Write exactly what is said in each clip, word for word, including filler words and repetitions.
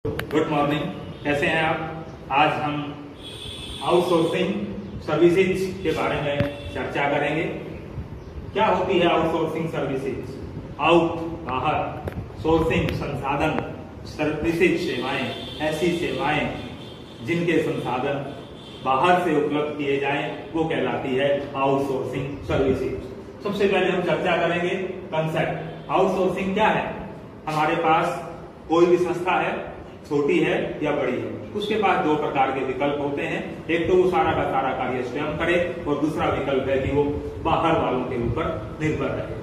Good morning, कैसे हैं आप। आज हम आउटसोर्सिंग सर्विसेज के बारे में चर्चा करेंगे। क्या होती है आउटसोर्सिंग सर्विसेज? आउट बाहर, सोर्सिंग संसाधन, सर्विसेज सेवाएं, ऐसी सेवाएं जिनके संसाधन बाहर से उपलब्ध किए जाएं वो कहलाती है आउटसोर्सिंग सर्विसेज। सबसे पहले हम चर्चा करेंगे कंसेप्ट। आउटसोर्सिंग क्या है? हमारे पास कोई भी संस्था है, छोटी है या बड़ी है, उसके पास दो प्रकार के विकल्प होते हैं। एक तो वो सारा का सारा कार्य स्वयं करे और दूसरा विकल्प है कि वो बाहर वालों के ऊपर निर्भर रहे।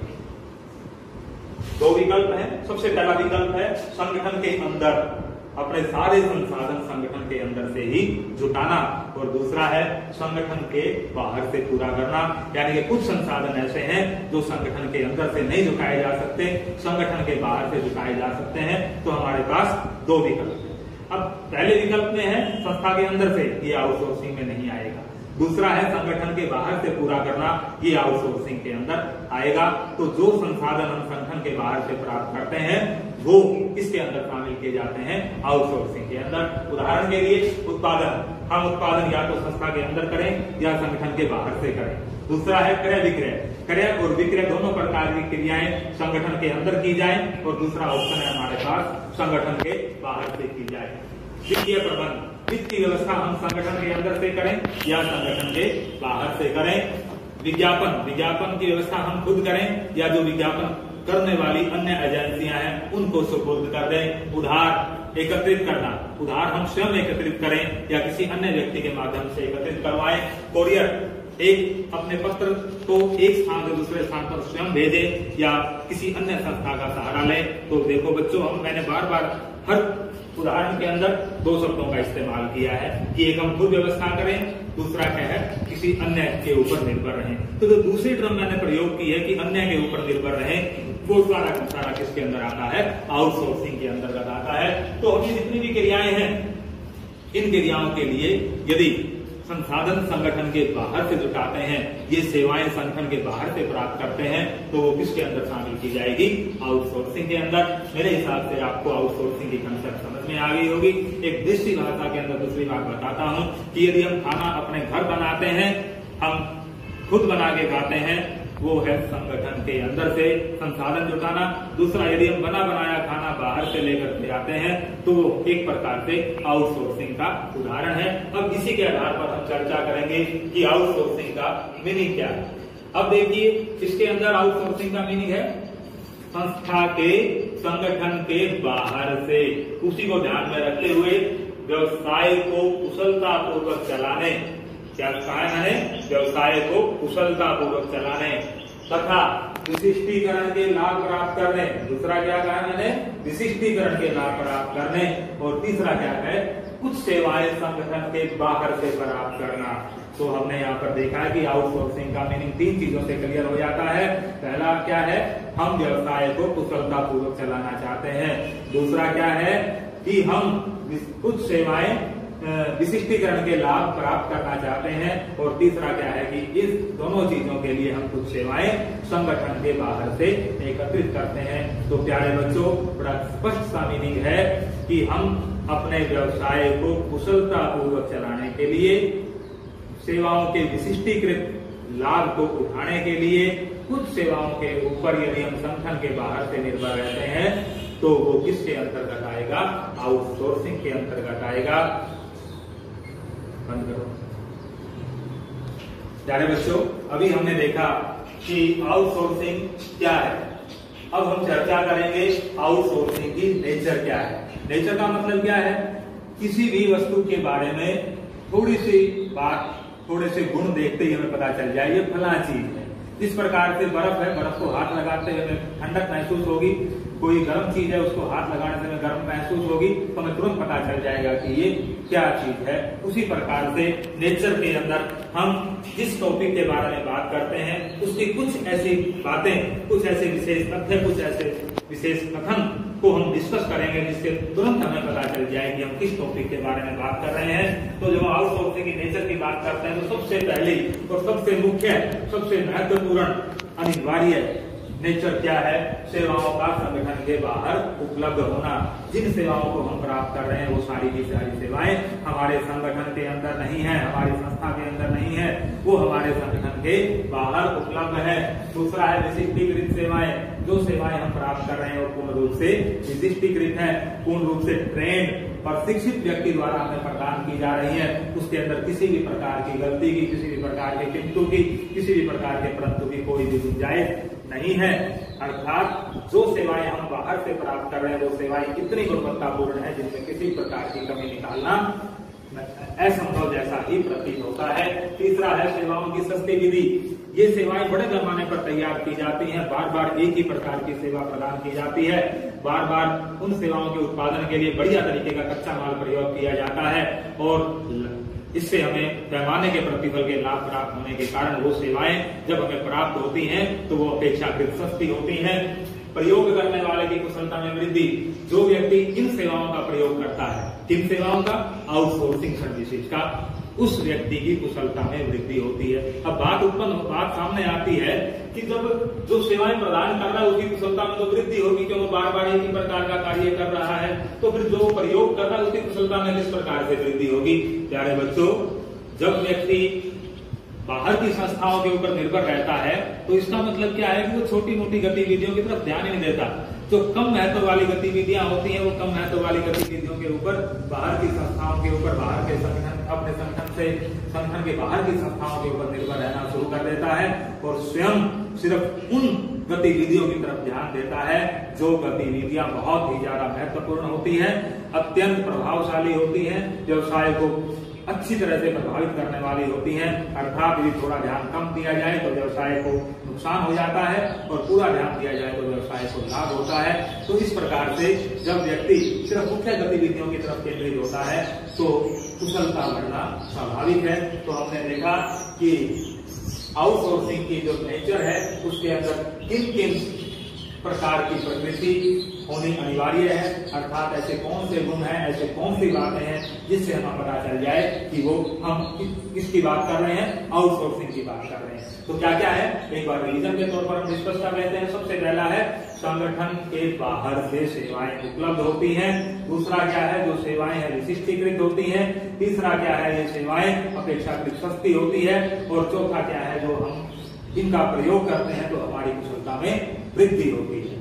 दो विकल्प हैं। सबसे पहला विकल्प है संगठन के अंदर अपने सारे संसाधन संगठन के अंदर से ही जुटाना, और दूसरा है संगठन के बाहर से पूरा करना। यानी कि कुछ संसाधन ऐसे हैं जो संगठन के अंदर से नहीं जुटाए जा सकते, संगठन के बाहर से जुटाए जा सकते हैं। तो हमारे पास दो विकल्प हैं। अब पहले विकल्प में है संस्था के अंदर से, ये आउटसोर्सिंग में नहीं आएगा। दूसरा है संगठन के बाहर से पूरा करना, ये आउटसोर्सिंग के अंदर आएगा। तो जो संसाधन हम संगठन के बाहर से प्राप्त करते हैं वो इसके अंदर शामिल किए जाते हैं आउटसोर्सिंग के अंदर। उदाहरण के लिए उत्पादन, हम उत्पादन या तो संस्था के अंदर करें या संगठन के बाहर से करें। दूसरा है क्रय विक्रय, क्रय और विक्रय दोनों प्रकार की क्रियाएं संगठन के अंदर की जाए, और दूसरा ऑप्शन है हमारे पास संगठन के बाहर से की जाए। वित्तीय प्रबंध, वित्तीय व्यवस्था हम संगठन के अंदर से करें या संगठन के बाहर से करें। विज्ञापन, विज्ञापन की व्यवस्था हम खुद करें या जो विज्ञापन करने वाली अन्य एजेंसियां हैं उनको सुपुर्द कर दें। उधार एकत्रित करना, उधार हम स्वयं एकत्रित करें या किसी अन्य व्यक्ति के माध्यम से एकत्रित करवाएं। कोरियर, एक अपने पत्र को एक स्थान से दूसरे स्थान पर स्वयं भेजे या किसी अन्य संस्था का सहारा लें। तो देखो बच्चों, हम मैंने बार बार हर उदाहरण के अंदर दो शब्दों का इस्तेमाल किया है कि एक हम खुद व्यवस्था करें, दूसरा क्या है किसी अन्य के ऊपर निर्भर रहें। तो जो दूसरी टर्म मैंने प्रयोग की है कि अन्य के ऊपर निर्भर रहें, वो सारा का सारा किसके अंदर आता है? आउटसोर्सिंग के अंतर्गत आता है। तो अभी जितनी भी क्रियाएं हैं, इन क्रियाओं के लिए यदि संसाधन संगठन के बाहर से जुटाते हैं, ये सेवाएं संगठन के बाहर से प्राप्त करते हैं, तो वो किसके अंदर शामिल की जाएगी? आउटसोर्सिंग के अंदर। मेरे हिसाब से आपको आउटसोर्सिंग की कंसेप्ट समझ में आ गई होगी। एक देसी भाषा के अंदर दूसरी बात बताता हूं कि यदि हम खाना अपने घर बनाते हैं, हम खुद बना के खाते हैं, वो है संगठन के अंदर से संसाधन जुटाना। दूसरा, यदि हम बना बनाया खाना बाहर से लेकर के आते हैं तो वो एक प्रकार से आउटसोर्सिंग का उदाहरण है। अब इसी के आधार पर हम चर्चा करेंगे कि आउटसोर्सिंग का मीनिंग क्या है। अब देखिए, इसके अंदर आउटसोर्सिंग का मीनिंग है संस्था के संगठन के बाहर से, उसी को ध्यान में रखते हुए व्यवसाय को कुशलता पूर्वक चलाने, क्या कहा है मैंने? व्यवसाय को कुशलता पूर्वक चलाने तथा विशिष्टीकरण के लाभ प्राप्त करने। दूसरा क्या कहा है मैंने? विशिष्टीकरण के लाभ प्राप्त करने। और तीसरा क्या है? कुछ सेवाएं संगठन के बाहर से प्राप्त करना। तो हमने यहाँ पर देखा है कि आउटसोर्सिंग का मीनिंग तीन चीजों से क्लियर हो जाता है। पहला क्या है? हम व्यवसाय को कुशलता पूर्वक चलाना चाहते हैं। दूसरा क्या है कि हम कुछ सेवाएं विशिष्टीकरण के लाभ प्राप्त करना चाहते हैं। और तीसरा क्या है कि इस दोनों चीजों के लिए हम कुछ सेवाएं संगठन के बाहर से एकत्रित करते हैं। तो प्यारे बच्चों, बड़ा स्पष्ट सा मीनिंग है कि हम अपने व्यवसाय को कुशलता पूर्वक चलाने के लिए, सेवाओं के विशिष्टीकृत लाभ को उठाने के लिए, कुछ सेवाओं के ऊपर यदि हम संगठन के बाहर से निर्भर रहते हैं तो वो किसके अंतर्गत आएगा? आउटसोर्सिंग के अंतर्गत आएगा। बंद करो। प्यारे बच्चों, अभी हमने देखा कि आउटसोर्सिंग क्या है। अब हम चर्चा करेंगे आउटसोर्सिंग की नेचर क्या है। नेचर का मतलब क्या है? किसी भी वस्तु के बारे में थोड़ी सी बात, थोड़े से गुण देखते ही हमें पता चल जाए ये फला चीज है। इस प्रकार से बर्फ है, बर्फ को हाथ लगाते हुए हमें ठंडक महसूस होगी। कोई गर्म चीज है, उसको हाथ लगाने से हमें गर्म महसूस होगी, तो हमें तुरंत पता चल जाएगा कि ये क्या चीज है। उसी प्रकार से नेचर के अंदर हम जिस टॉपिक के बारे में बात करते हैं उसकी कुछ ऐसी बातें, कुछ ऐसे विशेष तथ्य, कुछ ऐसे विशेष कथन को हम डिस्कस करेंगे जिससे तुरंत हमें पता चल जाए कि हम किस टॉपिक के बारे में बात कर रहे हैं। तो जब आउटसोर्सिंग की नेचर की बात करते हैं तो सबसे पहले और सबसे मुख्य, सबसे महत्वपूर्ण, अनिवार्य नेचर क्या है? सेवाओं का संगठन के बाहर उपलब्ध होना। जिन सेवाओं को हम प्राप्त कर रहे हैं वो सारी की सारी सेवाएं हमारे संगठन के अंदर नहीं है, हमारी संस्था के अंदर नहीं है, वो हमारे संगठन के बाहर उपलब्ध है। दूसरा है विशिष्टीकृत सेवाएं। जो सेवाएं हम प्राप्त कर रहे हैं वो पूर्ण रूप से विशिष्टीकृत है, पूर्ण रूप से ट्रेंड प्रशिक्षित व्यक्ति द्वारा हमें प्रदान की जा रही है। उसके अंदर किसी भी प्रकार की गलती की, किसी भी प्रकार के किंतु की, किसी भी प्रकार के परंतु की कोई भी गुंजाइश नहीं है। अर्थात जो सेवाएं हम बाहर से प्राप्त कर रहे हैं वो सेवाएं इतनी गुणवत्तापूर्ण है जिनमें किसी प्रकार की कमी निकालना असंभव जैसा ही प्रतीत होता है। तीसरा है सेवाओं की सस्ती विधि। ये सेवाएं बड़े पैमाने पर तैयार की जाती हैं, बार बार एक ही प्रकार की सेवा प्रदान की जाती है, बार बार उन सेवाओं के उत्पादन के लिए बढ़िया तरीके का कच्चा माल प्रयोग किया जाता है और इससे हमें पैमाने के प्रतिफल के लाभ प्राप्त होने के कारण वो सेवाएं जब हमें प्राप्त होती हैं तो वो अपेक्षाकृत सस्ती होती हैं। प्रयोग करने वाले की कुशलता में वृद्धि। जो व्यक्ति इन सेवाओं का प्रयोग करता है, किन सेवाओं का? आउटसोर्सिंग सर्विसेज का, उस व्यक्ति की कुशलता में वृद्धि होती है। अब बात उत्पन्न बात सामने आती है कि जब जो सेवाएं प्रदान कर रहा है उसकी कुशलता में तो वृद्धि होगी क्योंकि बार बार एक ही प्रकार का कार्य कर रहा है, तो फिर जो प्रयोग कर रहा है उसकी कुशलता में किस प्रकार से वृद्धि होगी? प्यारे बच्चों, जब व्यक्ति बाहर की संस्थाओं के ऊपर निर्भर रहता है तो इसका मतलब क्या है कि वो छोटी मोटी गतिविधियों की तरफ ध्यान ही नहीं देता। जो कम महत्व वाली गतिविधियां होती हैं वो कम महत्व वाली गतिविधियों के ऊपर बाहर की संस्थाओं के ऊपर, बाहर के संगठन, अपने संगठन से संगठन के बाहर की संस्थाओं के ऊपर निर्भर रहना शुरू कर देता है और स्वयं सिर्फ उन गतिविधियों की तरफ ध्यान देता है जो गतिविधियां बहुत ही ज्यादा महत्वपूर्ण होती है, अत्यंत प्रभावशाली होती है, व्यवसाय को अच्छी तरह से प्रभावित करने वाली होती हैं। अर्थात यदि थोड़ा ध्यान कम दिया जाए तो व्यवसाय को नुकसान हो जाता है और पूरा ध्यान दिया जाए तो व्यवसाय को लाभ होता है। तो इस प्रकार से जब व्यक्ति सिर्फ मुख्य गतिविधियों की तरफ केंद्रित होता है तो कुशलता बढ़ना स्वाभाविक है। तो हमने देखा कि आउटसोर्सिंग की जो नेचर है उसके अंदर किन किन प्रकार की प्रकृति होनी अनिवार्य है, अर्थात ऐसे कौन से गुण हैं, ऐसे कौन सी बातें हैं जिससे हमें पता चल जाए कि वो हम किसकी बात कर रहे हैं? आउटसोर्सिंग की बात कर रहे हैं। तो क्या क्या है, एक बार रिवीजन के तौर पर हम डिस्कस कर लेते हैं। सबसे पहला है संगठन के बाहर से सेवाएं उपलब्ध होती हैं। दूसरा क्या है, जो सेवाएं हैं विशिष्टीकृत होती हैं। तीसरा क्या है, ये सेवाएं अपेक्षाकृत सस्ती होती है। और चौथा क्या है, जो हम इनका प्रयोग करते हैं तो हमारी कुशलता में वृद्धि होती है।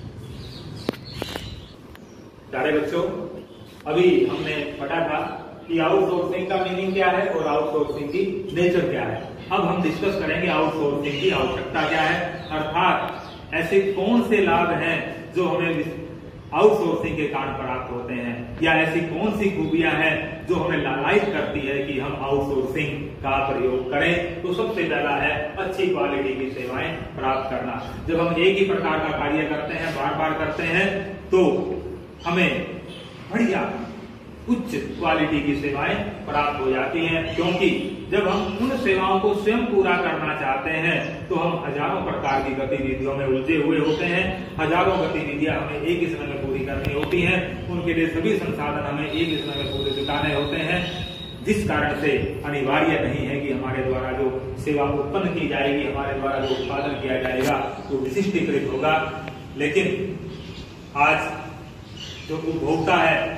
प्यारे बच्चों, अभी हमने पढ़ा था कि आउटसोर्सिंग का मीनिंग क्या है और आउटसोर्सिंग की नेचर क्या है। अब हम डिस्कस करेंगे आउटसोर्सिंग की आवश्यकता क्या है, अर्थात ऐसे कौन से लाभ हैं जो हमें आउटसोर्सिंग के कारण प्राप्त होते हैं, या ऐसी कौन सी खूबियां हैं जो हमें लालायित करती है कि हम आउटसोर्सिंग का प्रयोग करें। तो सबसे पहला है अच्छी क्वालिटी की सेवाएं प्राप्त करना। जब हम एक ही प्रकार का कार्य करते हैं, बार बार करते हैं, तो हमें बढ़िया उच्च क्वालिटी की सेवाएं प्राप्त हो जाती हैं। क्योंकि जब हम उन सेवाओं को स्वयं पूरा करना चाहते हैं तो हम हजारों प्रकार की गतिविधियों में उलझे हुए होते हैं। हजारों गतिविधियां हमें एक ही समय में पूरी करनी होती हैं, उनके लिए सभी संसाधन हमें एक ही समय में पूरे जुटाने होते हैं, जिस कारण से अनिवार्य नहीं है कि हमारे द्वारा जो सेवा उत्पन्न की जाएगी, हमारे द्वारा जो उत्पादन किया जाएगा वो विशिष्टीकृत होगा। लेकिन आज जो उपभोक्ता है,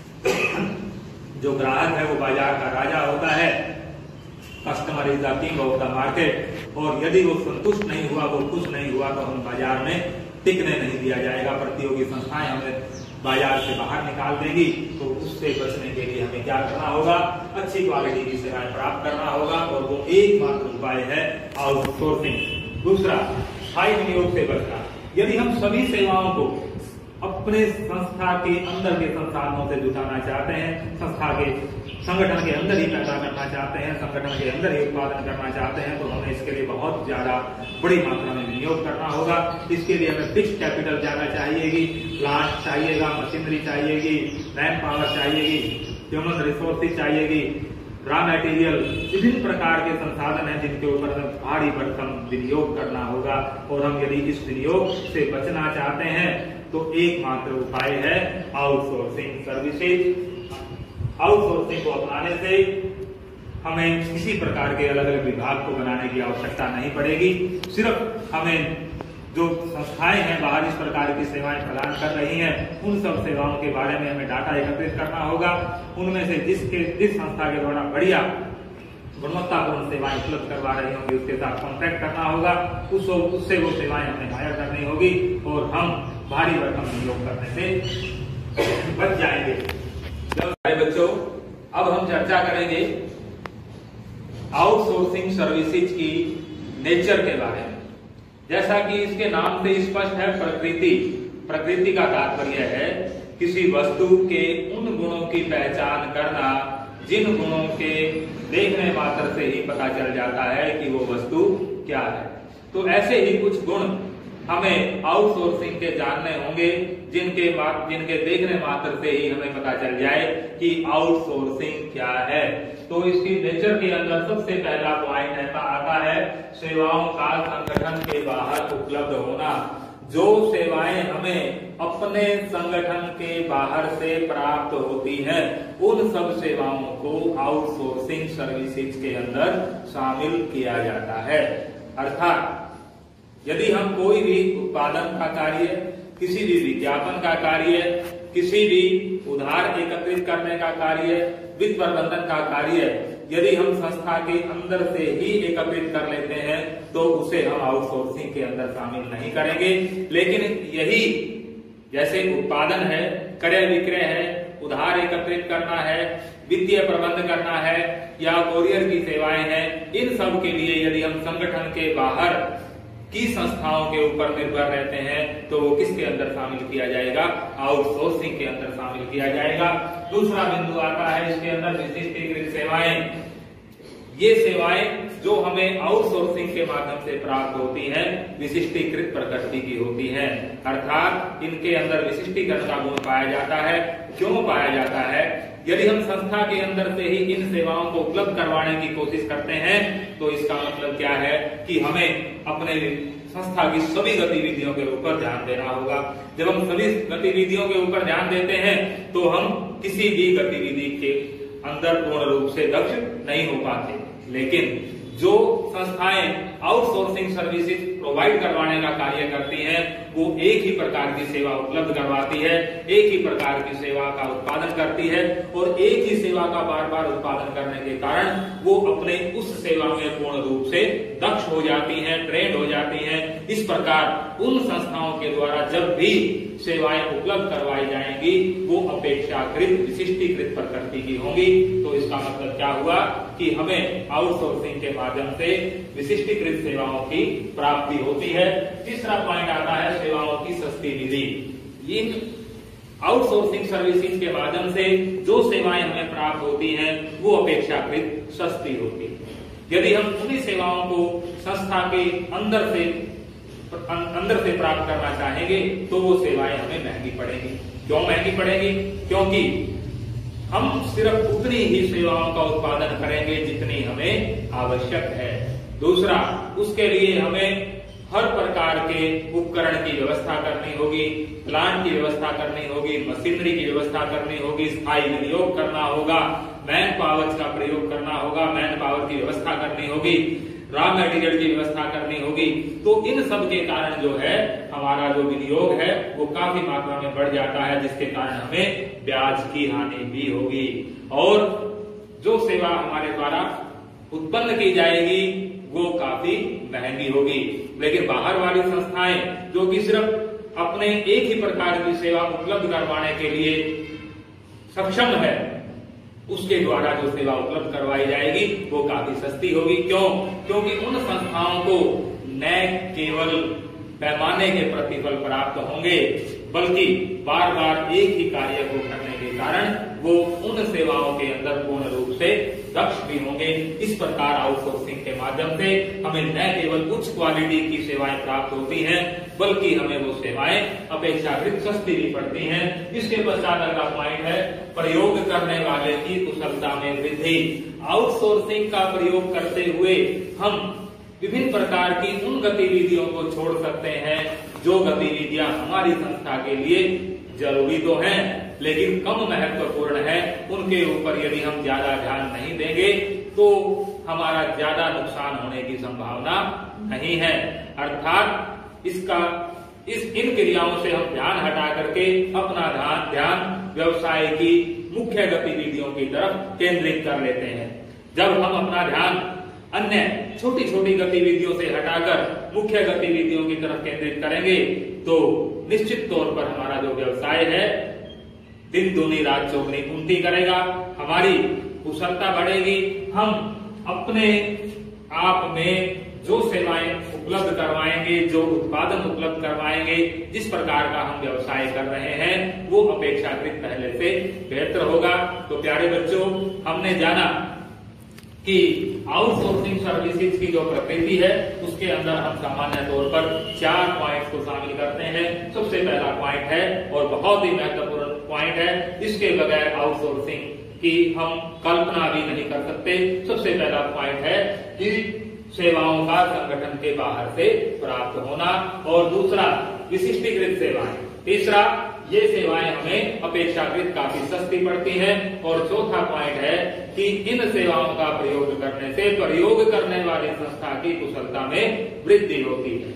जो ग्राहक है, वो बाजार का राजा होता है। Customer is the king of the market. और यदि वो संतुष्ट नहीं हुआ, वो खुश नहीं हुआ, तो हम बाजार में टिकने नहीं दिया जाएगा। प्रतियोगी संस्थाएं हमें बाजार से बाहर निकाल देगी। तो उससे बचने के लिए हमें क्या करना होगा? अच्छी क्वालिटी की सेवाएं प्राप्त करना होगा और वो एकमात्र उपाय है आउटसोर्सिंग। दूसरा, स्थायी विनियोग से बचना। यदि हम सभी सेवाओं को अपने संस्था के अंदर के संसाधनों से जुटाना चाहते हैं, संस्था के संगठन के अंदर ही पैदा करना चाहते हैं, संगठन के अंदर ही उत्पादन करना चाहते हैं, तो हमें इसके लिए बहुत ज्यादा बड़ी मात्रा में विनियोग करना होगा। इसके लिए हमें फिक्स्ड कैपिटल ज्यादा चाहिएगी, प्लांट चाहिएगा, मशीनरी चाहिएगी, मैन पावर चाहिएगी, ह्यूमन रिसोर्सेज चाहिएगी, रॉ मटेरियल, विभिन्न प्रकार के संसाधन हैं जिनके ऊपर हमें भारी भरकम विनियोग करना होगा। और हम यदि इस विनियोग से बचना चाहते हैं तो एकमात्र उपाय है आउटसोर्सिंग सर्विसेज। आउटसोर्सिंग को अपनाने से हमें किसी प्रकार के अलग अलग विभाग को बनाने की आवश्यकता नहीं पड़ेगी। सिर्फ हमें जो संस्थाएं हैं बाहर इस प्रकार की सेवाएं प्रदान कर रही हैं, उन सब सेवाओं के बारे में हमें डाटा एकत्रित करना होगा। उनमें से जिसके जिस संस्था के द्वारा बढ़िया गुणवत्तापूर्ण सेवाएं उपलब्ध करवा रही होंगी उसके साथ कॉन्ट्रैक्ट करना होगा, उस उससे वो सेवाएं हमें हायर करनी होगी और हम भारी भरकम नियोग करने से बच जाएंगे। बच्चों, अब हम चर्चा करेंगे आउटसोर्सिंग सर्विसेज की नेचर के बारे में। जैसा कि इसके नाम से स्पष्ट है, प्रकृति। प्रकृति का तात्पर्य है किसी वस्तु के उन गुणों की पहचान करना जिन गुणों के देखने मात्र से ही पता चल जाता है कि वो वस्तु क्या है। तो ऐसे ही कुछ गुण हमें आउटसोर्सिंग के जानने होंगे जिनके जिनके देखने मात्र से ही हमें पता चल जाए कि आउटसोर्सिंग क्या है। तो इसकी नेचर के अंदर सबसे पहला पॉइंट ऐसा आता है सेवाओं का संगठन के बाहर उपलब्ध होना। जो सेवाएं हमें अपने संगठन के बाहर से प्राप्त होती हैं, उन सब सेवाओं को आउटसोर्सिंग सर्विसेज के अंदर शामिल किया जाता है। अर्थात यदि हम कोई भी उत्पादन का कार्य, किसी भी विज्ञापन का कार्य, किसी भी उधार एकत्रित करने का कार्य, वित्त प्रबंधन का कार्य यदि हम संस्था के अंदर से ही एकत्रित कर लेते हैं तो उसे हम आउटसोर्सिंग के अंदर शामिल नहीं करेंगे। लेकिन यही जैसे उत्पादन है, क्रय विक्रय है, उधार एकत्रित करना है, वित्तीय प्रबंध करना है या कोरियर की सेवाएं हैं, इन सब के लिए यदि हम संगठन के बाहर की संस्थाओं के ऊपर निर्भर रहते हैं तो वो किसके अंदर शामिल किया जाएगा? आउटसोर्सिंग के अंदर शामिल किया जाएगा। दूसरा बिंदु आता है इसके अंदर विशिष्टीकृत सेवाएं। ये सेवाएं जो हमें आउटसोर्सिंग के माध्यम से प्राप्त होती हैं विशिष्टीकृत प्रकृति की होती हैं, अर्थात इनके अंदर विशिष्टीकरण का गुण पाया जाता है। क्यों पाया जाता है? यदि हम संस्था के अंदर से ही इन सेवाओं को उपलब्ध करवाने की कोशिश करते हैं तो इसका मतलब क्या है कि हमें अपने संस्था की सभी गतिविधियों के ऊपर ध्यान देना होगा। जब हम सभी गतिविधियों के ऊपर ध्यान देते हैं तो हम किसी भी गतिविधि के अंदर पूर्ण रूप से दक्ष नहीं हो पाते। लेकिन जो संस्थाएं आउटसोर्सिंग सर्विसेज प्रोवाइड करवाने का कार्य करती हैं वो एक ही प्रकार की सेवा उपलब्ध करवाती है, एक ही प्रकार की सेवा का उत्पादन करती है और एक ही सेवा का बार बार उत्पादन करने के कारण वो अपने उस सेवा में पूर्ण रूप से दक्ष हो जाती हैं, ट्रेंड हो जाती हैं। इस प्रकार उन संस्थाओं के द्वारा जब भी सेवाएं उपलब्ध करवाई जाएंगी वो अपेक्षाकृत विशिष्टीकृत प्रकृति की होंगी। तो इसका मतलब क्या हुआ कि हमें आउटसोर्सिंग के माध्यम से विशिष्टीकृत सेवाओं की प्राप्ति होती है। तीसरा पॉइंट आता है सेवाओं की सस्ती विधि। इन आउटसोर्सिंग सर्विसेज के माध्यम से जो सेवाएं हमें प्राप्त होती हैं वो अपेक्षाकृत सस्ती होती है। यदि हम उन्हीं सेवाओं को संस्था के अंदर से अंदर से प्राप्त करना चाहेंगे तो वो सेवाएं हमें महंगी पड़ेंगी। क्यों महंगी पड़ेगी? क्योंकि हम सिर्फ उतनी ही सेवाओं का उत्पादन करेंगे जितनी हमें आवश्यक है। दूसरा, उसके लिए हमें हर प्रकार के उपकरण की व्यवस्था करनी होगी, प्लांट की व्यवस्था करनी होगी, मशीनरी की व्यवस्था करनी होगी, स्थायी विनियोग करना होगा, मैन पावर का प्रयोग करना होगा, मैन पावर की व्यवस्था करनी होगी, रॉ मटेरियल की व्यवस्था करनी होगी। तो इन सब के कारण जो है हमारा जो विनियोग है वो काफी मात्रा में बढ़ जाता है, जिसके कारण हमें ब्याज की हानि भी होगी और जो सेवा हमारे द्वारा उत्पन्न की जाएगी वो काफी महंगी होगी। लेकिन बाहर वाली संस्थाएं जो कि सिर्फ अपने एक ही प्रकार की सेवा उपलब्ध करवाने के लिए सक्षम है, उसके द्वारा जो सेवा उपलब्ध करवाई जाएगी वो काफी सस्ती होगी। क्यों? क्योंकि उन संस्थाओं को न केवल पैमाने के प्रतिफल प्राप्त होंगे बल्कि बार बार एक ही कार्य को करने के कारण वो उन सेवाओं के अंदर पूर्ण रूप से दक्ष भी होंगे। इस प्रकार आउटसोर्सिंग के माध्यम से हमें न केवल उच्च क्वालिटी की सेवाएं प्राप्त होती हैं बल्कि हमें वो सेवाएं अपेक्षाकृत सस्ती भी पड़ती हैं। इसके पश्चात अगला पॉइंट है प्रयोग करने वाले की कुशलता में वृद्धि। आउटसोर्सिंग का प्रयोग करते हुए हम विभिन्न प्रकार की उन गतिविधियों को छोड़ सकते हैं जो गतिविधियां हमारी संस्था के लिए जरूरी तो हैं लेकिन कम महत्वपूर्ण है। उनके ऊपर यदि हम ज्यादा ध्यान नहीं देंगे तो हमारा ज्यादा नुकसान होने की संभावना नहीं है। अर्थात इसका इस इन क्रियाओं से हम ध्यान हटा करके अपना ध्यान ध्यान व्यवसाय की मुख्य गतिविधियों की तरफ केंद्रित कर लेते हैं। जब हम अपना ध्यान अन्य छोटी छोटी गतिविधियों से हटाकर मुख्य गतिविधियों की तरफ केंद्रित करेंगे तो निश्चित तौर पर हमारा जो व्यवसाय है दिन दूनी रात चौगुनी उन्नति करेगा, हमारी कुशलता बढ़ेगी, हम अपने आप में जो सेवाएं उपलब्ध करवाएंगे, जो उत्पादन उपलब्ध करवाएंगे, जिस प्रकार का हम व्यवसाय कर रहे हैं वो अपेक्षाकृत पहले से बेहतर होगा। तो प्यारे बच्चों, हमने जाना कि आउटसोर्सिंग सर्विसेज की जो प्रकृति है उसके अंदर हम सामान्य तौर पर चार पॉइंट्स को शामिल करते हैं। सबसे पहला पॉइंट है और बहुत ही महत्वपूर्ण पॉइंट है, इसके बगैर आउटसोर्सिंग की हम कल्पना भी नहीं कर सकते। सबसे पहला पॉइंट है कि सेवाओं का संगठन के बाहर से प्राप्त होना, और दूसरा विशिष्टीकृत सेवाएं, तीसरा ये सेवाएं हमें अपेक्षाकृत काफी सस्ती पड़ती हैं, और चौथा पॉइंट है कि इन सेवाओं का प्रयोग करने से प्रयोग करने वाली संस्था की कुशलता में वृद्धि होती है।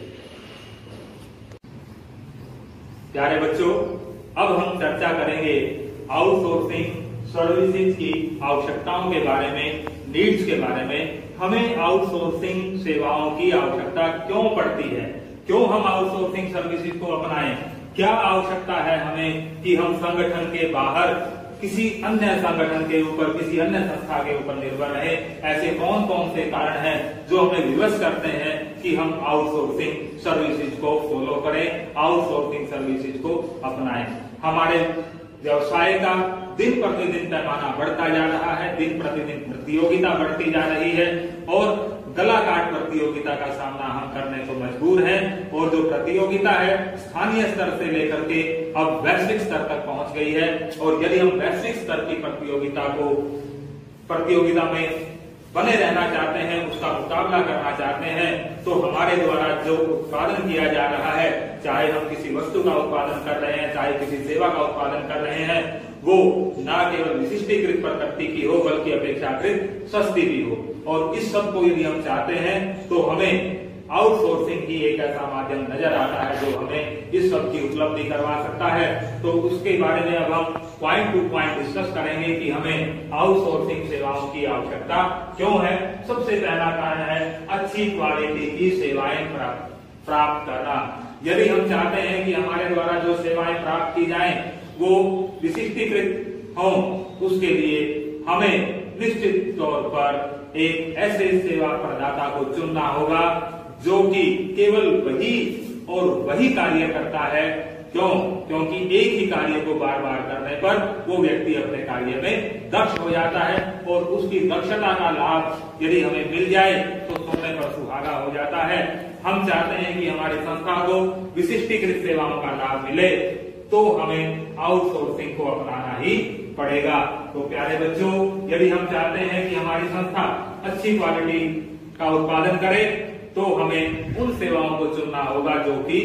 प्यारे बच्चों, अब हम चर्चा करेंगे आउटसोर्सिंग सर्विसेज की आवश्यकताओं के बारे में, नीड्स के बारे में। हमें आउटसोर्सिंग सेवाओं की आवश्यकता क्यों पड़ती है, क्यों हम आउटसोर्सिंग सर्विसेज को अपनाएं, क्या आवश्यकता है हमें कि हम संगठन के बाहर किसी अन्य संगठन के ऊपर, किसी अन्य संस्था के ऊपर निर्भर रहे। ऐसे कौन कौन से कारण हैं जो हमें विवश करते हैं कि हम आउटसोर्सिंग सर्विसेज को फॉलो करें, आउटसोर्सिंग सर्विसेज को अपनाएं। हमारे व्यवसाय का दिन प्रतिदिन पैमाना बढ़ता जा रहा है, दिन प्रतिदिन प्रतियोगिता बढ़ती जा रही है, और गला काट प्रतियोगिता का सामना हम करने को मजबूर हैं, और जो प्रतियोगिता है स्थानीय स्तर से लेकर के अब वैश्विक स्तर तक पहुंच गई है। और यदि हम वैश्विक स्तर की प्रतियोगिता को प्रतियोगिता में बने रहना चाहते हैं, उसका मुकाबला करना चाहते हैं, तो हमारे द्वारा जो उत्पादन किया जा रहा है, चाहे हम किसी वस्तु का उत्पादन कर रहे हैं, चाहे किसी सेवा का उत्पादन कर रहे हैं, वो न केवल विशिष्टीकृत प्रकृति की हो बल्कि अपेक्षाकृत सस्ती भी हो। और इस सब को यदि हम चाहते हैं तो हमें आउटसोर्सिंग ही एक ऐसा माध्यम नजर आता है जो हमें इस सब की उपलब्धि करवा सकता है। तो उसके बारे में अब हम पॉइंट टू पॉइंट डिस्कस करेंगे कि हमें आउटसोर्सिंग सेवाओं की आवश्यकता क्यों है। सबसे पहला कारण है अच्छी क्वालिटी की सेवाएं प्राप्त करना। यदि हम चाहते हैं कि हमारे द्वारा जो सेवाएं प्राप्त की जाएं वो विशिष्टीकृत हों, उसके लिए हमें निश्चित तौर पर एक ऐसे सेवा प्रदाता को चुनना होगा जो कि केवल वही और वही कार्य करता है। क्यों? क्योंकि एक ही कार्य को बार बार करने पर वो व्यक्ति अपने कार्य में दक्ष हो जाता है, और उसकी दक्षता का लाभ यदि हमें मिल जाए तो सोने पर सुहागा हो जाता है। हम चाहते हैं कि हमारी संस्था को विशिष्टीकृत सेवाओं का लाभ मिले, तो हमें आउटसोर्सिंग को अपनाना ही पड़ेगा। तो प्यारे बच्चों, यदि हम चाहते हैं कि हमारी संस्था अच्छी क्वालिटी का उत्पादन करे तो हमें उन सेवाओं को चुनना होगा जो कि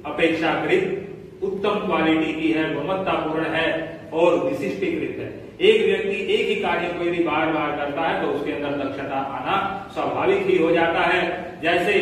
अपेक्षाकृत उत्तम क्वालिटी की है, गुणवत्तापूर्ण है और विशिष्टीकृत है। एक व्यक्ति एक ही कार्य को यदि बार बार करता है तो उसके अंदर दक्षता आना स्वाभाविक ही हो जाता है। जैसे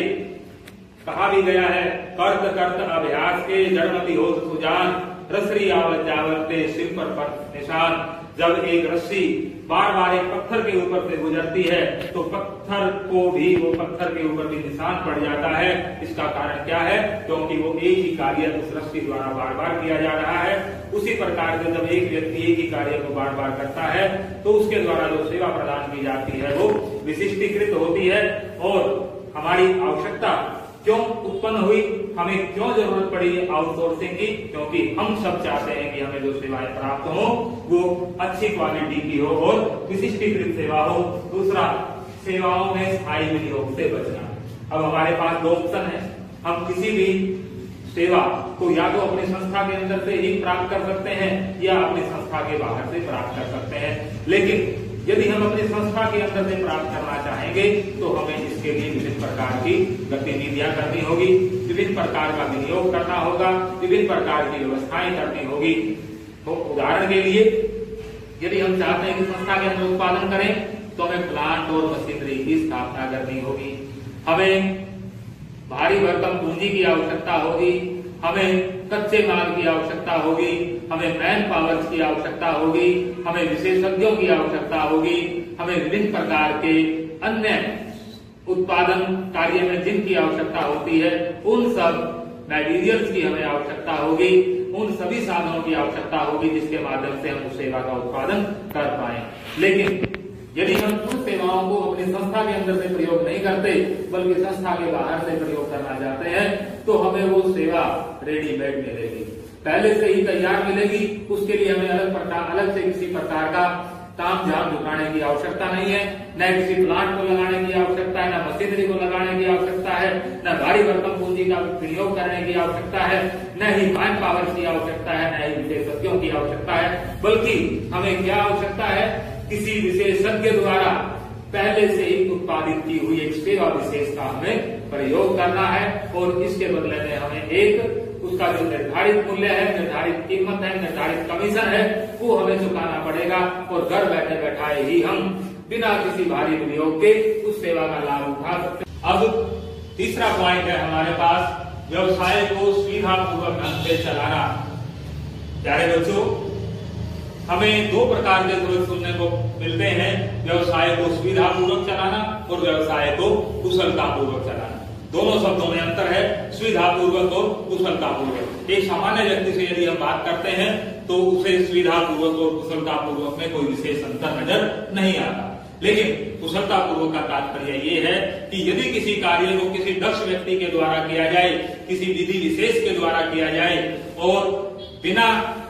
कहा भी गया है, कर्त कर्त अभ्यास के जड़मति हो सुजान, रसरी आवत जावत ते सिर पर पर निशान। जब एक रस्सी बार बार एक पत्थर के ऊपर से गुजरती है तो पत्थर को भी वो पत्थर के ऊपर भी निशान पड़ जाता है। इसका कारण क्या है? क्योंकि वो एक ही कार्य उस रस्सी द्वारा बार बार किया जा रहा है। उसी प्रकार से जब एक व्यक्ति एक ही कार्य को बार बार करता है तो उसके द्वारा जो सेवा प्रदान की जाती है वो विशिष्टीकृत होती है। और हमारी आवश्यकता क्यों उत्पन्न हुई, हमें क्यों जरूरत पड़ी आउटसोर्सिंग की? क्योंकि हम सब चाहते हैं कि हमें जो सेवाएं प्राप्त हो वो अच्छी क्वालिटी की हो और विशिष्टीकृत सेवा हो। दूसरा, सेवाओं में स्थायी विनियोग से बचना। अब हमारे पास दो ऑप्शन है, हम किसी भी सेवा को या तो अपनी संस्था के अंदर से ही प्राप्त कर सकते हैं या अपनी संस्था के बाहर से प्राप्त कर सकते हैं। लेकिन यदि हम अपनी संस्था के अंदर से प्राप्त करना चाहेंगे तो हमें इसके लिए विभिन्न प्रकार की गतिविधियां करनी होगी, विभिन्न प्रकार का विनियोग करना होगा, विभिन्न प्रकार की व्यवस्थाएं करनी होगी। तो उदाहरण के लिए यदि हम चाहते हैं कि संस्था के अंदर उत्पादन करें तो हमें प्लांट और मशीनरी की स्थापना करनी होगी, हमें भारी भरकम पूंजी की आवश्यकता होगी, हमें कच्चे माल की आवश्यकता होगी, हमें मैन पावर की आवश्यकता होगी, हमें विशेषज्ञों की आवश्यकता होगी, हमें विभिन्न प्रकार के अन्य उत्पादन कार्य में जिनकी आवश्यकता होती है उन सब मटेरियल्स की हमें आवश्यकता होगी, उन सभी साधनों की आवश्यकता होगी जिसके माध्यम से हम उस सेवा का उत्पादन कर पाए। लेकिन यदि हम उन सेवाओं को अपनी संस्था के अंदर से प्रयोग नहीं करते बल्कि संस्था के बाहर से प्रयोग करना चाहते हैं तो हमें वो सेवा रेडीमेड मिलेगी, पहले से ही तैयार मिलेगी। उसके लिए हमें अलग प्रकार अलग से किसी प्रकार का ताम झाम जुटाने की आवश्यकता नहीं है, न किसी प्लांट को लगाने की आवश्यकता है, न मशीनरी को लगाने की आवश्यकता है, न भारी भरकम पूंजी का प्रयोग करने की आवश्यकता है, न ही मैन पावर की आवश्यकता है, न ही विशेषज्ञों की आवश्यकता है, बल्कि हमें क्या आवश्यकता है, किसी विशेषज्ञ द्वारा पहले से ही उत्पादित की हुई एक सेवा विशेष का हमें प्रयोग करना है और इसके बदले में हमें एक उसका जो निर्धारित मूल्य है, निर्धारित कीमत है, निर्धारित कमीशन है वो हमें चुकाना पड़ेगा और घर बैठे बैठाए ही हम बिना किसी भारी विनियोग के उस सेवा का लाभ उठा सकते हैं। अब तीसरा पॉइंट है हमारे पास व्यवसाय को सुविधापूर्वक ढंग से चलाना। प्यारे बच्चों, हमें दो प्रकार के शब्द सुनने को मिलते हैं, व्यवसाय को सुविधापूर्वक चलाना और व्यवसाय को कुशलतापूर्वक चलाना। दोनों शब्दों में अंतर है, सुविधापूर्वक और कुशलतापूर्वक। एक सामान्य व्यक्ति से यदि हम बात करते हैं तो उसे सुविधापूर्वक और कुशलतापूर्वक में कोई विशेष अंतर नजर नहीं आता, लेकिन कुशलतापूर्वक का तात्पर्य ये है कि यदि किसी कार्य को किसी दक्ष व्यक्ति के द्वारा किया जाए, किसी विधि विशेष के द्वारा किया जाए और बिना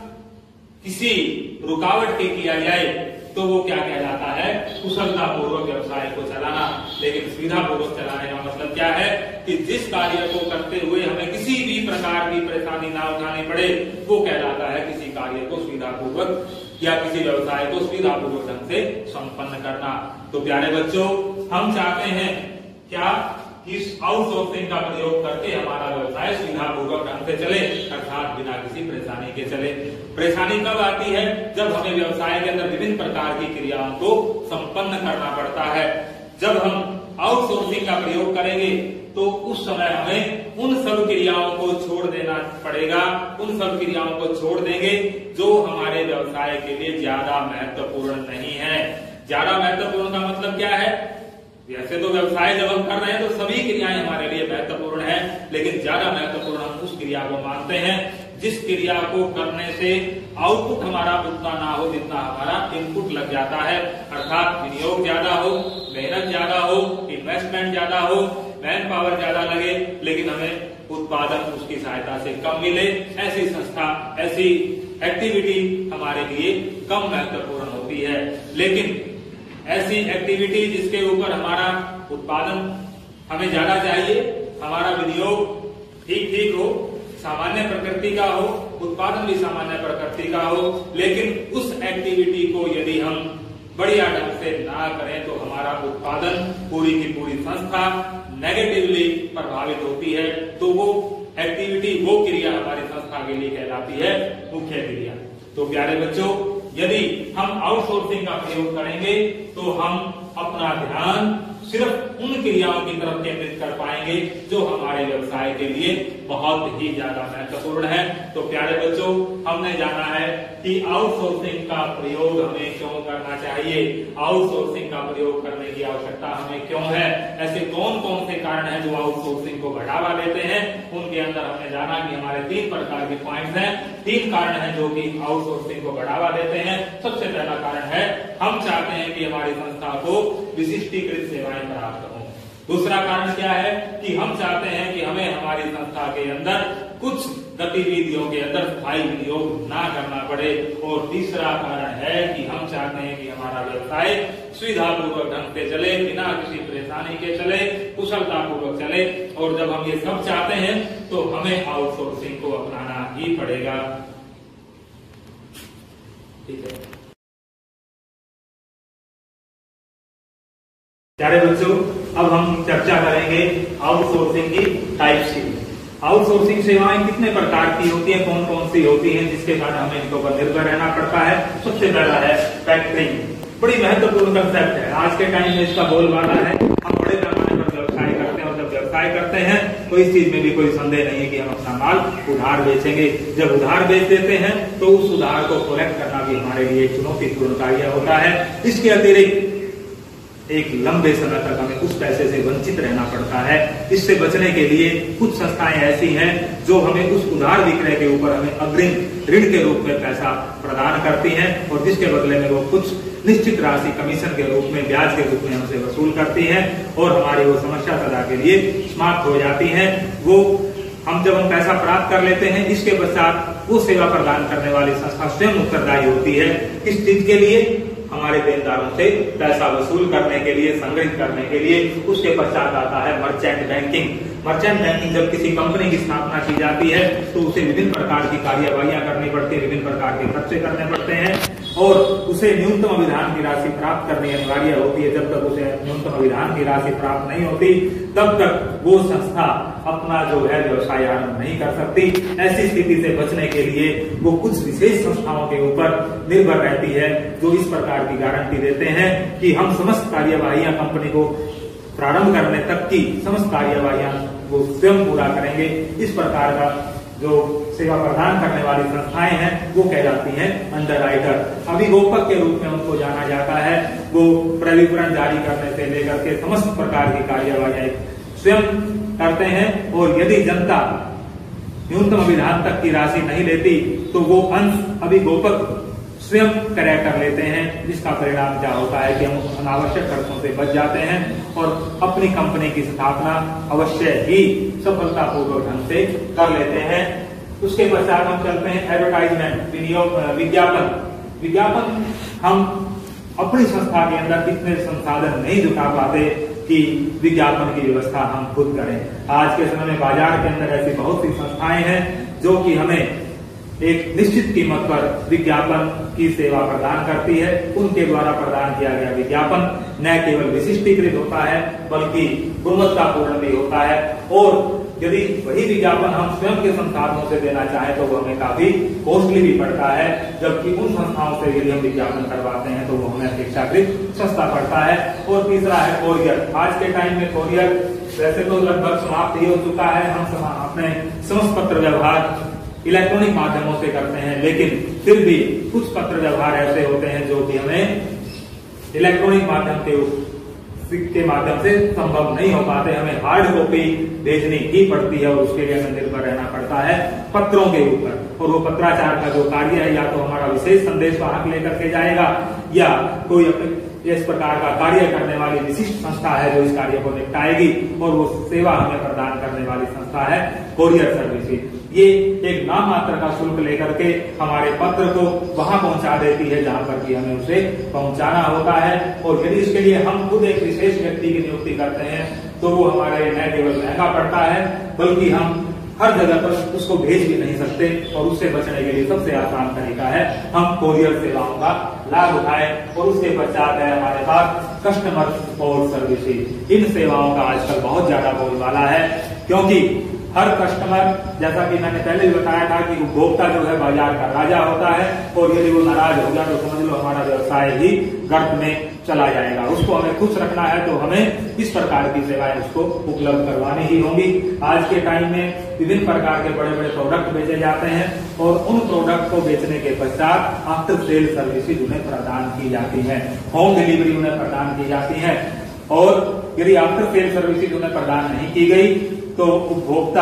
किसी रुकावट के किया जाए तो वो क्या कहलाता है, कुशलतापूर्वक व्यवसाय को चलाना। लेकिन सुविधापूर्वक चलाने का मतलब क्या है कि जिस कार्य को करते हुए हमें किसी भी प्रकार की परेशानी ना उठानी पड़े वो कहलाता है किसी कार्य को सुविधापूर्वक या किसी व्यवसाय को सुविधापूर्वक ढंग से संपन्न करना। तो प्यारे बच्चों, हम चाहते हैं क्या, इस आउटसोर्सिंग का प्रयोग करके हमारा व्यवसाय सुविधापूर्वक ढंग से चले, अर्थात बिना किसी परेशानी के चले। परेशानी कब आती है, जब हमें व्यवसाय के अंदर विभिन्न प्रकार की क्रियाओं को संपन्न करना पड़ता है। जब हम आउटसोर्सिंग का प्रयोग करेंगे तो उस समय हमें उन सब क्रियाओं को छोड़ देना पड़ेगा, उन सब क्रियाओं को छोड़ देंगे जो हमारे व्यवसाय के लिए ज्यादा महत्वपूर्ण नहीं है। ज्यादा महत्वपूर्ण का मतलब क्या है, वैसे तो व्यवसाय जब हम कर रहे हैं तो सभी क्रियाएं हमारे लिए महत्वपूर्ण है, लेकिन ज्यादा महत्वपूर्ण हम उस क्रिया को मानते हैं जिस क्रिया को करने से आउटपुट हमारा उतना ना हो जितना हमारा इनपुट लग जाता है, अर्थात विनियोग ज्यादा हो, मेहनत ज्यादा हो, इन्वेस्टमेंट ज्यादा हो, मैन पावर ज्यादा लगे, लेकिन हमें उत्पादन उसकी सहायता से कम मिले। ऐसी संस्था, ऐसी एक्टिविटी हमारे लिए कम महत्वपूर्ण होती है। लेकिन ऐसी एक्टिविटी जिसके ऊपर हमारा उत्पादन हमें ज्यादा चाहिए, हमारा विनियोग ठीक ठीक हो, सामान्य प्रकृति का हो, उत्पादन भी सामान्य प्रकृति का हो, लेकिन उस एक्टिविटी को यदि हम बढ़िया ढंग से ना करें तो हमारा उत्पादन, पूरी की पूरी संस्था नेगेटिवली प्रभावित होती है। तो वो एक्टिविटी, वो क्रिया हमारी संस्था के लिए कहलाती है मुख्य क्रिया। तो प्यारे बच्चों, यदि हम आउटसोर्सिंग का प्रयोग करेंगे तो हम अपना ध्यान सिर्फ उन क्रियाओं की तरफ केंद्रित कर पाएंगे जो हमारे व्यवसाय के लिए बहुत ही ज्यादा महत्वपूर्ण है। तो प्यारे बच्चों, हमने जाना है कि आउटसोर्सिंग का प्रयोग हमें क्यों करना चाहिए, आउटसोर्सिंग का प्रयोग करने की आवश्यकता हमें क्यों है, ऐसे कौन कौन से कारण हैं जो आउटसोर्सिंग को बढ़ावा देते हैं। उनके अंदर हमने जाना कि हमारे तीन प्रकार के पॉइंट्स हैं, तीन कारण हैं जो कि आउटसोर्सिंग को बढ़ावा देते हैं। सबसे पहला कारण है, हम चाहते हैं कि हमारी संस्था को विशिष्टीकृत सेवाएं प्राप्त हो। दूसरा कारण क्या है कि हम चाहते हैं कि हमें हमारी संस्था के अंदर कुछ गतिविधियों के अंदर स्थायी विनियोग ना करना पड़े। और तीसरा कारण है कि हम चाहते हैं कि हमारा व्यवसाय सुविधापूर्वक ढंग से चले, बिना किसी परेशानी के चले, कुशलतापूर्वक चले। और जब हम ये सब चाहते हैं तो हमें आउटसोर्सिंग को अपनाना ही पड़ेगा। ठीक है प्यारे बच्चों, अब हम चर्चा करेंगे आउटसोर्सिंग की टाइप्स की। आउटसोर्सिंग सेवाएं कितने प्रकार की होती हैं, कौन कौन सी होती हैं जिसके कारण हमें इनके ऊपर निर्भर रहना पड़ता है। सबसे पहला है फैक्टरिंग, बड़ी महत्वपूर्ण कंसेप्ट है। आज के टाइम में इसका बोलबाला है। हम बड़े पैमाने पर व्यवसाय करते हैं और जब व्यवसाय व्यवसाय करते हैं तो इस चीज में भी कोई संदेह नहीं है कि हम अपना माल उधार बेचेंगे। जब उधार बेच देते हैं तो उस उधार को कलेक्ट करना भी हमारे लिए चुनौतीपूर्ण कार्य होता है। इसके अतिरिक्त एक लंबे समय तक हमें उस पैसे से वंचित रहना पड़ता है। इससे बचने के लिए कुछ संस्थाएं ऐसी हैं जो हमें उस उधार विक्रय के ऊपर हमें अग्रिम ऋण के रूप में पैसा प्रदान करती हैं और जिसके बदले में वो कुछ निश्चित राशि कमीशन के रूप में, ब्याज के रूप में हमसे वसूल करती हैं और हमारी वो समस्या सदा के लिए समाप्त हो जाती है। वो हम जब हम पैसा प्राप्त कर लेते हैं, इसके पश्चात वो सेवा प्रदान करने वाली संस्था स्वयं उत्तरदायी होती है किस चीज के लिए? हमारे देनदारों से पैसा वसूल करने के लिए, संग्रहित करने के लिए। उसके पश्चात आता है मर्चेंट बैंकिंग। मर्चेंट बैंकिंग जब किसी कंपनी की स्थापना की जाती है तो उसे विभिन्न प्रकार की कार्यवाहियां करनी पड़ती है, विभिन्न प्रकार के खर्चे करने पड़ते हैं और उसे न्यूनतम अभिधान की राशि प्राप्त करनी अनिवार्य होती है। जब तक उसे न्यूनतम अभिधान की राशि प्राप्त नहीं होती तब तक वो संस्था अपना जो है व्यवसाय आरंभ नहीं कर सकती। ऐसी स्थिति से बचने के लिए वो कुछ विशेष संस्थाओं के ऊपर निर्भर रहती है जो इस प्रकार की गारंटी देते हैं कि हम समस्त कार्यवाहियां कंपनी को प्रारंभ करने तक की समस्त कार्यवाहियां वो स्वयं पूरा करेंगे। इस प्रकार का जो सेवा प्रदान करने वाली संस्थाएं हैं वो कहलाती हैं अंडरराइटर। अभिगोपक के रूप में उनको जाना जाता है। वो प्रविवरण जारी करने से लेकर के समस्त प्रकार की कार्यवाहियां स्वयं करते हैं और यदि जनता न्यूनतम अभिधान तक की राशि नहीं लेती तो वो अंश अभिगोपक स्वयं क्रय कर लेते हैं, जिसका परिणाम क्या होता है कि हम अनावश्यक खर्चों से बच जाते हैं और अपनी कंपनी की स्थापना अवश्य ही सफलतापूर्वक ढंग से कर लेते हैं। उसके पश्चात हम चलते हैं एडवर्टाइजमेंट, विनियोग, विज्ञापन। विज्ञापन हम अपनी संस्था के अंदर इतने संसाधन नहीं जुटा पाते कि विज्ञापन की व्यवस्था हम खुद करें। आज के समय में बाजार के अंदर ऐसी बहुत सी संस्थाएं हैं जो कि हमें एक निश्चित कीमत पर विज्ञापन की सेवा प्रदान करती है। उनके द्वारा प्रदान किया गया विज्ञापन न केवल विशिष्टीकृत होता है बल्कि गुणवत्तापूर्ण भी होता है और यदि वही विज्ञापन हम स्वयं के संसाधनों से देना चाहें तो वो हमें काफी कॉस्टली भी पड़ता है, जबकि उन संस्थाओं से यदि हम विज्ञापन करवाते हैं तो वो हमें अपेक्षाकृत सस्ता पड़ता है। और तीसरा है कोरियर। आज के टाइम में कोरियर वैसे तो लगभग समाप्त ही हो चुका है। हम अपने समस्त पत्र व्यवहार इलेक्ट्रॉनिक माध्यमों से करते हैं, लेकिन फिर भी कुछ पत्र व्यवहार ऐसे होते हैं जो कि हमें इलेक्ट्रॉनिक माध्यम के के माध्यम से संभव नहीं हो पाते। हमें हार्ड कॉपी भेजनी ही पड़ती है और उसके लिए हमें निर्भर रहना पड़ता है पत्रों के ऊपर। और वो पत्राचार का जो कार्य है या तो हमारा विशेष संदेश वाहक लेकर के जाएगा या कोई इस प्रकार का कार्य करने वाली विशिष्ट संस्था है जो इस कार्य को निपटाएगी और वो सेवा हमें प्रदान करने वाली संस्था है कोरियर सर्विसेज। ये एक नाम मात्र का शुल्क लेकर के हमारे पत्र को वहां पहुंचा देती है जहां पर कि हमें उसे पहुंचाना होता है। और यदि इसके लिए हम खुद एक विशेष व्यक्ति की नियुक्ति करते हैं तो वो हमारे न केवल महंगा पड़ता है बल्कि हम हर जगह पर उसको भेज भी नहीं सकते। और उससे बचने के लिए सबसे आसान तरीका है हम कोरियर सेवाओं का लाभ उठाएं। और उसके पश्चात है हमारे पास कस्टमर सपोर्ट सर्विसेज। इन सेवाओं का आजकल बहुत ज्यादा बोलबाला है क्योंकि हर कस्टमर, जैसा कि मैंने पहले भी बताया था कि उपभोक्ता जो है बाजार का राजा होता है और यदि वो नाराज हो गया तो समझ लो हमारा व्यवसाय ही गर्त में चला जाएगा। उसको हमें खुश रखना है तो हमें इस प्रकार की सेवाएं उसको उपलब्ध करवानी ही होंगी। आज के टाइम में विभिन्न प्रकार के बड़े बड़े प्रोडक्ट बेचे जाते हैं और उन प्रोडक्ट को बेचने के पश्चात आफ्टर सेल सर्विसेज उन्हें प्रदान की जाती है, होम डिलीवरी उन्हें प्रदान की जाती है। और यदि आफ्टर सेल सर्विसेज उन्हें प्रदान नहीं की गई तो उपभोक्ता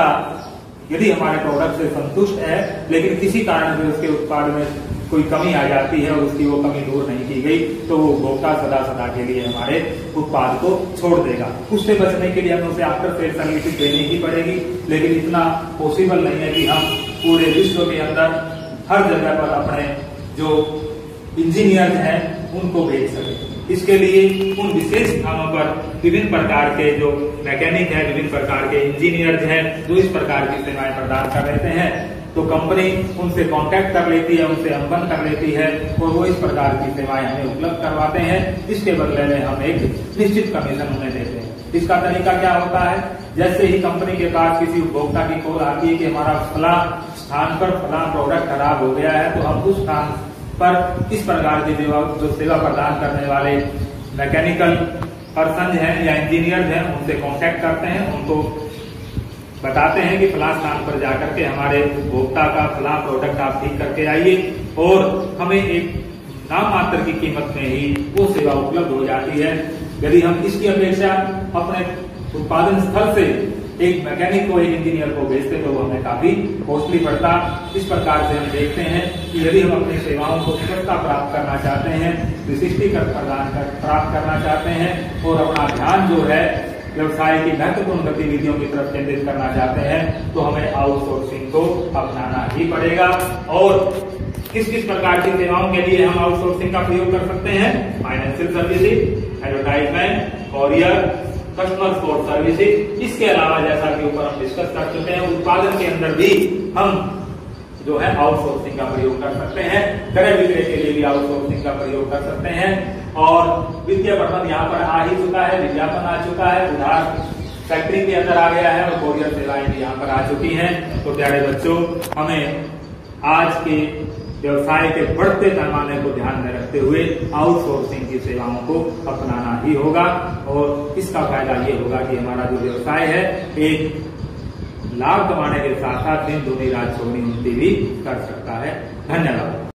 यदि हमारे प्रोडक्ट से संतुष्ट है लेकिन किसी कारण से उसके उत्पाद में कोई कमी आ जाती है और उसकी वो कमी दूर नहीं की गई तो वो उपभोक्ता सदा सदा के लिए हमारे उत्पाद को छोड़ देगा। उससे बचने के लिए हमें उसे आफ्टर सेल सर्विसेज देनी ही पड़ेगी, लेकिन इतना पॉसिबल नहीं है कि हम पूरे विश्व के अंदर हर जगह पर अपने जो इंजीनियर हैं उनको भेज सके। इसके लिए उन विशेष स्थानों पर विभिन्न प्रकार के जो मैकेनिक है, विभिन्न प्रकार के इंजीनियर हैं जो इस प्रकार की सेवाएं प्रदान कर लेते हैं तो कंपनी उनसे कांटेक्ट कर लेती है, उनसे अनुबंध कर लेती है और वो इस प्रकार की सेवाएं हमें उपलब्ध करवाते हैं। इसके बदले में हम एक निश्चित कमीशन उन्हें देते हैं। इसका तरीका क्या होता है, जैसे ही कंपनी के पास किसी उपभोक्ता की कॉल आती है कि हमारा फला स्थान पर फला प्रोडक्ट खराब हो गया है तो हम उस स्थान पर इस प्रकार की जो सेवा प्रदान करने वाले मैकेनिकल पर्सन हैं या इंजीनियर हैं उनसे कांटेक्ट करते हैं, उनको बताते हैं कि फला स्थान पर जाकर के हमारे उपभोक्ता का फला प्रोडक्ट आप ठीक करके आइए और हमें एक नाम मात्र की कीमत में ही वो सेवा उपलब्ध हो जाती है। यदि हम इसकी अपेक्षा अपने उत्पादन स्थल से एक मैकेनिक को, एक इंजीनियर को भेजते तो वो हमें काफी कॉस्टली पड़ता। इस प्रकार से हम देखते हैं कि यदि हम अपनी सेवाओं को सस्ता प्राप्त करना चाहते हैं, विशिष्टीकरण प्रदान कर प्राप्त करना चाहते हैं और अपना ध्यान जो है व्यवसाय की महत्वपूर्ण गतिविधियों की तरफ केंद्रित करना चाहते हैं, तो हमें आउटसोर्सिंग को अपनाना ही पड़ेगा। और किस किस प्रकार की सेवाओं के लिए हम आउटसोर्सिंग का प्रयोग कर सकते हैं? Financial services, advertisement, courier, customer support services. इसके अलावा जैसा कि ऊपर हम डिस्कस कर चुके हैं, उत्पादन के अंदर भी हम जो है आउटसोर्सिंग का प्रयोग कर सकते हैं। क्रय विक्रय के लिए भी आउटसोर्सिंग का प्रयोग कर सकते हैं। और वित्तीय प्रबंधन यहाँ पर आ ही चुका है, विज्ञापन आ चुका है, उधार फैक्टरी के अंदर आ गया है और कोरियर सेवाएं भी यहाँ पर आ चुकी हैं। तो प्यारे बच्चों, हमें आज के व्यवसाय के बढ़ते पैमाने को ध्यान में रखते हुए आउटसोर्सिंग की सेवाओं को अपनाना ही होगा और इसका फायदा ये होगा कि हमारा जो व्यवसाय है एक लाभ कमाने के साथ साथ दिन दूनी रात चौगुनी उन्नति भी कर सकता है। धन्यवाद।